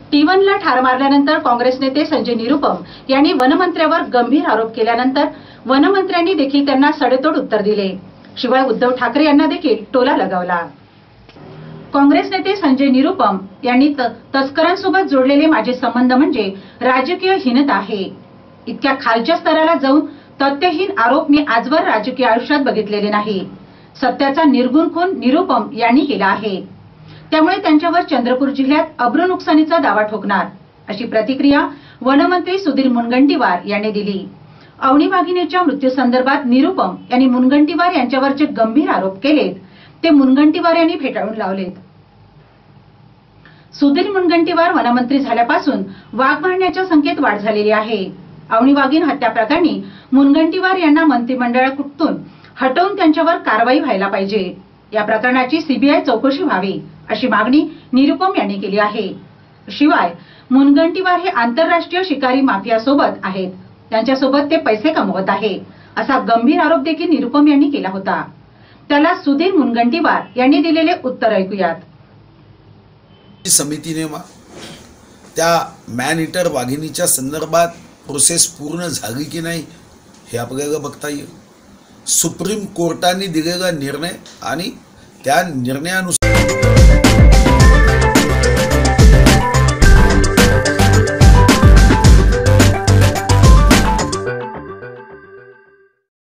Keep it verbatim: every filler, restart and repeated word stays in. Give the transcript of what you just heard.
T one ला ठार मारल्यानंतर काँग्रेस नेते संजय निरुपम यांनी वनमंत्र्यावर गंभीर आरोप केल्यानंतर वनमंत्र्यांनी देखील त्यांना सडेतोड उत्तर दिले। शिवाय उद्धव ठाकरे यांना देखील टोला लगावला। काँग्रेस नेते संजय निरुपम यांनी तस्करांसोबत जोडलेले माझे संबंध म्हणजे राजकीय हीनता आहे। इतक्या खालच्या स्तराला जाऊन तथ्यहीन आरोप मी आजवर राजकीय आयुष्यात बघितलेले नाही। सत्याचा निर्गुण खून निरुपम यांनी केला आहे। त्यामुळे त्यांच्यावर चंद्रपूर जिल्ह्यात अब्रू नुकसानीचा दावा ठोकणार अशी प्रतिक्रिया वनमंत्री सुधीर मुनगंटीवार यांनी दिली। अवनी वाघिणीच्या मृत्यू संदर्भात निरुपम यांनी मुनगंटीवार यांच्यावर जे गंभीर आरोप केलेत ते मुनगंटीवार यांनी फेटाळून लावलेत। सुधीर मुनगंटीवार वनमंत्री झाल्यापासून वाघ मारण्याच्या संख्येत वाढ झालेली आहे। अवनी वाघीण हत्या प्रकरणी मुनगंटीवार यांना मंत्रिमंडळातून हटवून त्यांच्यावर कारवाई व्हायला पाहिजे। या प्रकरणाची सीबीआय चौकशी व्हावी अशी मागणी निरुपम यांनी केली आहे। शिवाय मुनगंटीवार हे आंतरराष्ट्रीय शिकारी माफिया सोबत आहेत, त्यांच्यासोबत ते पैसे कमवत आहे असा गंभीर आरोप देखील निरुपम यांनी केला होता। त्याला सुधीर मुनगंटीवार यांनी दिलेले उत्तर ऐकूयात। समितीने त्या मॅन इटर वाघिणीच्या संदर्भात प्रोसेस पूर्ण झाली की नाही हे आपल्याला बघता येईल। सुप्रीम कोर्टाने दिलेला निर्णय आणि त्या निर्णयानुसार